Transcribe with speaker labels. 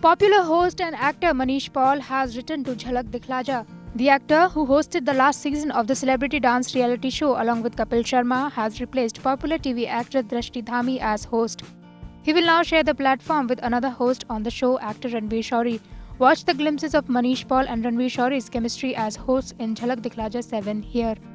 Speaker 1: Popular host and actor Manish Paul has returned to Jhalak Dikhhla Jaa. The actor, who hosted the last season of the celebrity dance reality show along with Kapil Sharma, has replaced popular TV actress Drashti Dhami as host. He will now share the platform with another host on the show, actor Ranvir Shorey. Watch the glimpses of Manish Paul and Ranvir Shorey's chemistry as hosts in Jhalak Dikhhla Jaa 7 here.